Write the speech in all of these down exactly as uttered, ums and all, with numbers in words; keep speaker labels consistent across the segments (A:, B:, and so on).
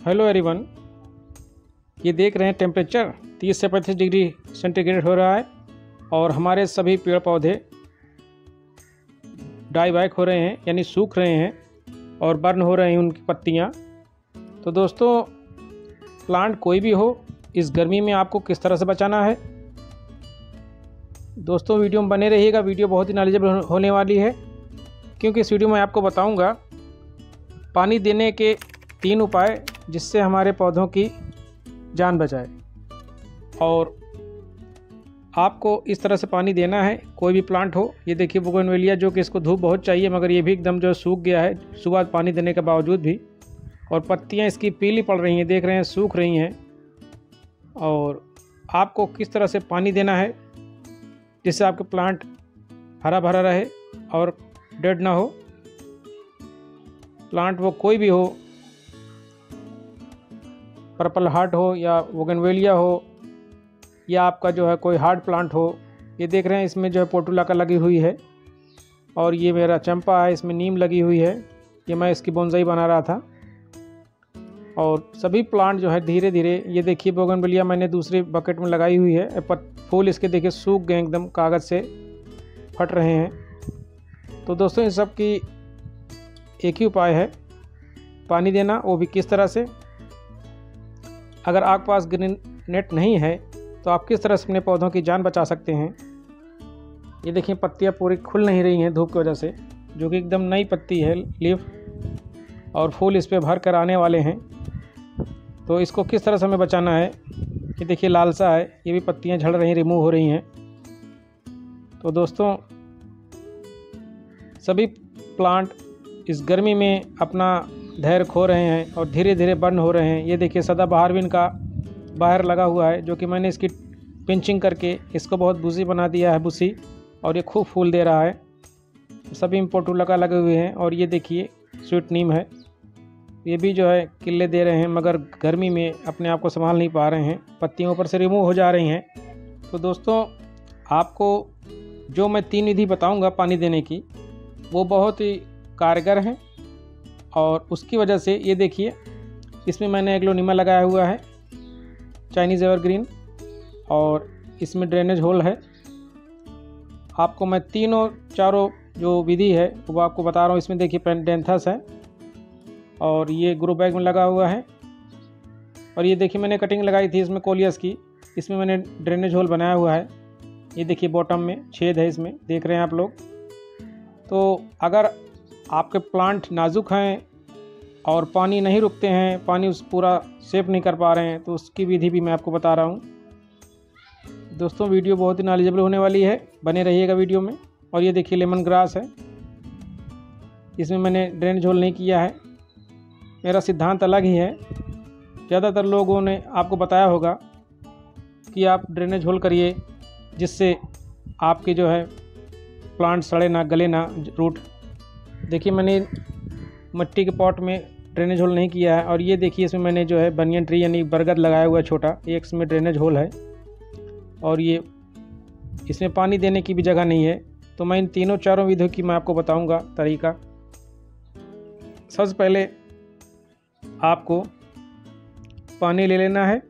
A: Hello everyone, ये देख रहे हैं टेम्परेचर तीस से पैंतीस डिग्री सेंटीग्रेड हो रहा है और हमारे सभी पेड़ पौधे डाई बैक हो रहे हैं, यानी सूख रहे हैं और बर्न हो रहे हैं उनकी पत्तियाँ। तो दोस्तों, प्लांट कोई भी हो, इस गर्मी में आपको किस तरह से बचाना है। दोस्तों, वीडियो में बने रहिएगा। वीडियो बहुत ही नॉलेजेबल होने वाली है, क्योंकि इस वीडियो में आपको बताऊंगा पानी देने के तीन उपाय जिससे हमारे पौधों की जान बचाए। और आपको इस तरह से पानी देना है, कोई भी प्लांट हो। ये देखिए बोगनवेलिया, जो कि इसको धूप बहुत चाहिए, मगर ये भी एकदम जो सूख गया है सुबह पानी देने के बावजूद भी। और पत्तियां इसकी पीली पड़ रही हैं, देख रहे हैं, सूख रही हैं। और आपको किस तरह से पानी देना है जिससे आपके प्लांट हरा भरा रहे और डेड ना हो। प्लांट वो कोई भी हो, पर्पल हार्ट हो या बोगनवेलिया हो या आपका जो है कोई हार्ड प्लांट हो। ये देख रहे हैं, इसमें जो है पोर्टुलाका लगी हुई है और ये मेरा चंपा है, इसमें नीम लगी हुई है। ये मैं इसकी बोनसाई बना रहा था। और सभी प्लांट जो है धीरे धीरे, ये देखिए बोगनवेलिया मैंने दूसरे बकेट में लगाई हुई है। फूल इसके देखिए सूख गए, एकदम कागज़ से फट रहे हैं। तो दोस्तों, इन सब की एक ही उपाय है, पानी देना, वो भी किस तरह से। अगर आपके पास ग्रीन नेट नहीं है तो आप किस तरह से अपने पौधों की जान बचा सकते हैं। ये देखिए पत्तियां पूरी खुल नहीं रही हैं धूप की वजह से, जो कि एकदम नई पत्ती है लीफ, और फूल इस पर भर कर आने वाले हैं। तो इसको किस तरह से हमें बचाना है। ये देखिए लालसा है, ये भी पत्तियां झड़ रही, रिमूव हो रही हैं। तो दोस्तों, सभी प्लांट इस गर्मी में अपना धैर्य खो रहे हैं और धीरे धीरे बर्न हो रहे हैं। ये देखिए सदाबहार भी इनका बाहर लगा हुआ है, जो कि मैंने इसकी पिंचिंग करके इसको बहुत बुशी बना दिया है, बुशी, और ये खूब फूल दे रहा है। सभी में पोर्टुलाका लगे हुए हैं। और ये देखिए स्वीट नीम है, ये भी जो है किले दे रहे हैं, मगर गर्मी में अपने आप को संभाल नहीं पा रहे हैं, पत्तियों ऊपर से रिमूव हो जा रही हैं। तो दोस्तों, आपको जो मैं तीन विधि बताऊंगा पानी देने की, वो बहुत ही कारगर हैं। और उसकी वजह से ये देखिए, इसमें मैंने एग्लोनिमा लगाया हुआ है, चाइनीज़ एवरग्रीन, और इसमें ड्रेनेज होल है। आपको मैं तीनों चारों जो विधि है वो आपको बता रहा हूँ। इसमें देखिए पेंडेंथस है और ये ग्रो बैग में लगा हुआ है। और ये देखिए मैंने कटिंग लगाई थी इसमें कोलियस की, इसमें मैंने ड्रेनेज होल बनाया हुआ है। ये देखिए बॉटम में छेद है, इसमें देख रहे हैं आप लोग। तो अगर आपके प्लांट नाजुक हैं और पानी नहीं रुकते हैं, पानी उस पूरा सेव नहीं कर पा रहे हैं, तो उसकी विधि भी मैं आपको बता रहा हूँ। दोस्तों, वीडियो बहुत ही नॉलेजेबल होने वाली है, बने रहिएगा वीडियो में। और ये देखिए लेमन ग्रास है, इसमें मैंने ड्रेनेज होल नहीं किया है, मेरा सिद्धांत अलग ही है। ज़्यादातर लोगों ने आपको बताया होगा कि आप ड्रेनेज होल करिए, जिससे आपके जो है प्लांट सड़े ना, गले ना, रूट। देखिए मैंने मिट्टी के पॉट में ड्रेनेज होल नहीं किया है। और ये देखिए इसमें मैंने जो है बनियन ट्री यानी बरगद लगाया हुआ है छोटा, एक इसमें ड्रेनेज होल है। और ये इसमें पानी देने की भी जगह नहीं है। तो मैं इन तीनों चारों विधियों की मैं आपको बताऊंगा तरीका। सबसे पहले आपको पानी ले लेना है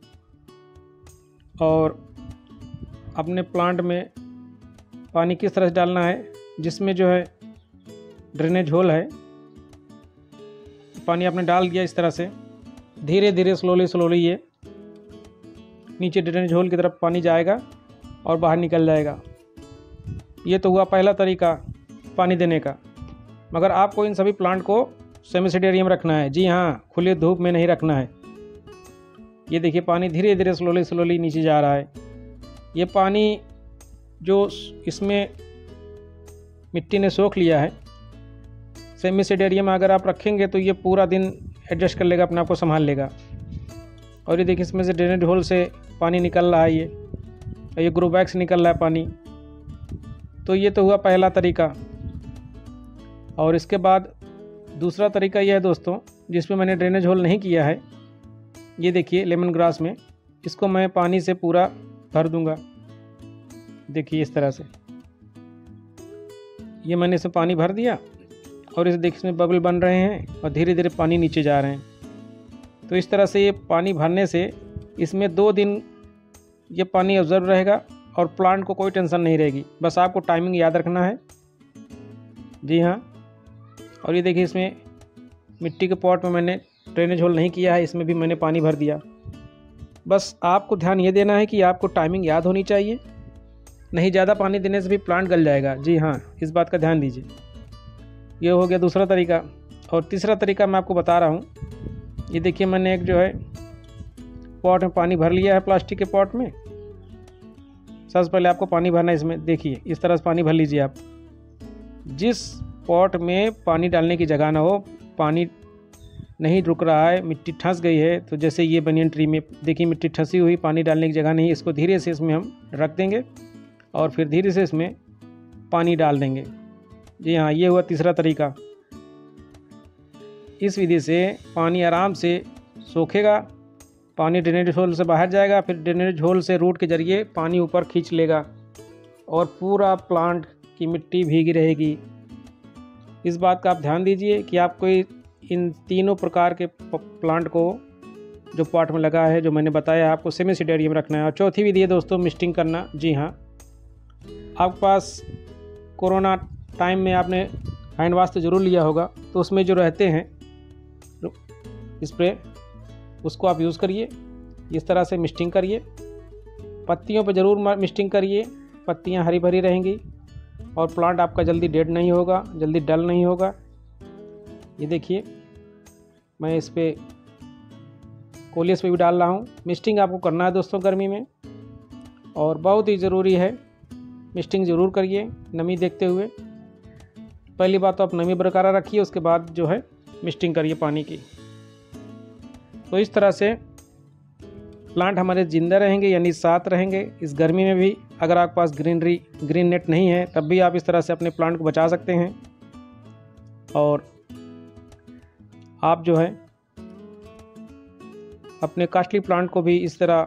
A: और अपने प्लांट में पानी किस तरह से डालना है, जिसमें जो है ड्रेनेज होल है। पानी आपने डाल दिया इस तरह से, धीरे धीरे स्लोली स्लोली ये नीचे ड्रेनेज होल की तरफ पानी जाएगा और बाहर निकल जाएगा। ये तो हुआ पहला तरीका पानी देने का। मगर आपको इन सभी प्लांट को सेमिसिडेरियम रखना है। जी हाँ, खुले धूप में नहीं रखना है। ये देखिए पानी धीरे धीरे स्लोली स्लोली नीचे जा रहा है। ये पानी जो इसमें मिट्टी ने सोख लिया है, सेमिसिडेरियम अगर आप रखेंगे तो ये पूरा दिन एडजस्ट कर लेगा, अपने आप को संभाल लेगा। और ये देखिए इसमें से ड्रेनेज होल से पानी निकल रहा है, ये ये ग्रो बैग से निकल रहा है पानी। तो ये तो हुआ पहला तरीका। और इसके बाद दूसरा तरीका यह है दोस्तों, जिसमें मैंने ड्रेनेज होल नहीं किया है। ये देखिए लेमन ग्रास में, इसको मैं पानी से पूरा भर दूंगा। देखिए इस तरह से, ये मैंने इसमें पानी भर दिया और इस देखिए इसमें बबल बन रहे हैं और धीरे धीरे पानी नीचे जा रहे हैं। तो इस तरह से ये पानी भरने से इसमें दो दिन ये पानी ऑब्जर्व रहेगा और प्लांट को कोई टेंशन नहीं रहेगी। बस आपको टाइमिंग याद रखना है। जी हाँ, और ये देखिए इसमें मिट्टी के पॉट में मैंने ड्रेनेज होल नहीं किया है, इसमें भी मैंने पानी भर दिया। बस आपको ध्यान ये देना है कि आपको टाइमिंग याद होनी चाहिए, नहीं ज़्यादा पानी देने से भी प्लांट गल जाएगा। जी हाँ, इस बात का ध्यान दीजिए। ये हो गया दूसरा तरीका। और तीसरा तरीका मैं आपको बता रहा हूँ। ये देखिए मैंने एक जो है पॉट में पानी भर लिया है, प्लास्टिक के पॉट में। सबसे पहले आपको पानी भरना है इसमें। देखिए इस तरह से पानी भर लीजिए आप। जिस पॉट में पानी डालने की जगह ना हो, पानी नहीं रुक रहा है, मिट्टी ठंस गई है, तो जैसे ये बनियन ट्री में देखिए मिट्टी ठंसी हुई, पानी डालने की जगह नहीं, इसको धीरे से इसमें हम रख देंगे और फिर धीरे से इसमें पानी डाल देंगे। जी हाँ, ये हुआ तीसरा तरीका। इस विधि से पानी आराम से सोखेगा, पानी ड्रेनेज होल से बाहर जाएगा, फिर ड्रेनेज होल से रूट के जरिए पानी ऊपर खींच लेगा और पूरा प्लांट की मिट्टी भीगी रहेगी। इस बात का आप ध्यान दीजिए कि आपको इन तीनों प्रकार के प्लांट को जो पॉट में लगा है, जो मैंने बताया, आपको सेमी सीड एरिया में रखना है। और चौथी विधि है दोस्तों मिस्टिंग करना। जी हाँ, आपके पास कोरोना टाइम में आपने हैंड वाश तो ज़रूर लिया होगा, तो उसमें जो रहते हैं स्प्रे, उसको आप यूज़ करिए। इस तरह से मिस्टिंग करिए, पत्तियों पर ज़रूर मिस्टिंग करिए, पत्तियां हरी भरी रहेंगी और प्लांट आपका जल्दी डेड नहीं होगा, जल्दी डल नहीं होगा। ये देखिए मैं इस पर कोलियस पे भी डाल रहा हूँ। मिस्टिंग आपको करना है दोस्तों गर्मी में, और बहुत ही ज़रूरी है। मिस्टिंग ज़रूर करिए नमी देखते हुए। पहली बात तो आप नमी बरकरार रखिए, उसके बाद जो है मिस्टिंग करिए पानी की। तो इस तरह से प्लांट हमारे ज़िंदा रहेंगे, यानी साथ रहेंगे इस गर्मी में भी। अगर आपके पास ग्रीनरी ग्रीन नेट नहीं है तब भी आप इस तरह से अपने प्लांट को बचा सकते हैं। और आप जो है अपने कास्टली प्लांट को भी इस तरह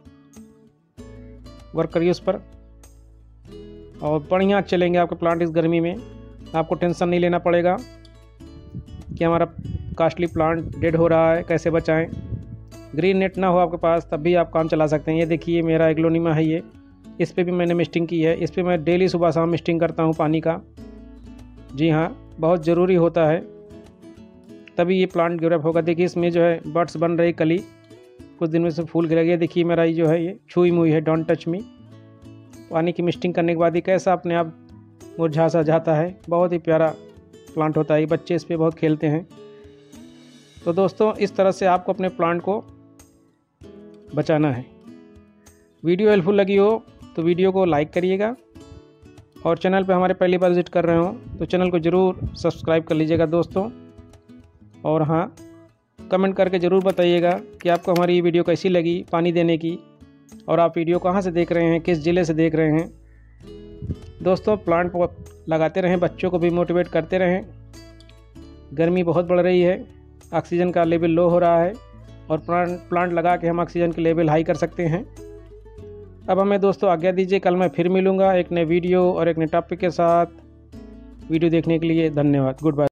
A: वर्क करिए उस पर, और बढ़िया चलेंगे आपके प्लांट इस गर्मी में। आपको टेंशन नहीं लेना पड़ेगा कि हमारा कास्टली प्लांट डेड हो रहा है, कैसे बचाएं। ग्रीन नेट ना हो आपके पास तब भी आप काम चला सकते हैं। ये देखिए मेरा एग्लोनिमा है, ये इस पे भी मैंने मिस्टिंग की है। इस पे मैं डेली सुबह शाम मिस्टिंग करता हूँ पानी का। जी हाँ, बहुत ज़रूरी होता है, तभी ये प्लांट डेवलप होगा। देखिए इसमें जो है बर्ड्स बन रही, कली कुछ दिन में से फूल गिर गया। देखिए मेरा ये जो है ये छुई मुई है, डोंट टच मी। पानी की मिस्टिंग करने के बाद ये कैसा अपने आप मुरझा सा जाता है। बहुत ही प्यारा प्लांट होता है, ये बच्चे इस पर बहुत खेलते हैं। तो दोस्तों इस तरह से आपको अपने प्लांट को बचाना है। वीडियो हेल्पफुल लगी हो तो वीडियो को लाइक करिएगा, और चैनल पे हमारे पहली बार विजिट कर रहे हो तो चैनल को ज़रूर सब्सक्राइब कर लीजिएगा दोस्तों। और हाँ, कमेंट करके ज़रूर बताइएगा कि आपको हमारी ये वीडियो कैसी लगी पानी देने की, और आप वीडियो कहाँ से देख रहे हैं, किस ज़िले से देख रहे हैं। दोस्तों प्लांट लगाते रहें, बच्चों को भी मोटिवेट करते रहें। गर्मी बहुत बढ़ रही है, ऑक्सीजन का लेवल लो हो रहा है, और प्लांट प्लांट लगा के हम ऑक्सीजन के लेवल हाई कर सकते हैं। अब हमें दोस्तों आज्ञा दीजिए, कल मैं फिर मिलूँगा एक नए वीडियो और एक नए टॉपिक के साथ। वीडियो देखने के लिए धन्यवाद। Good bye.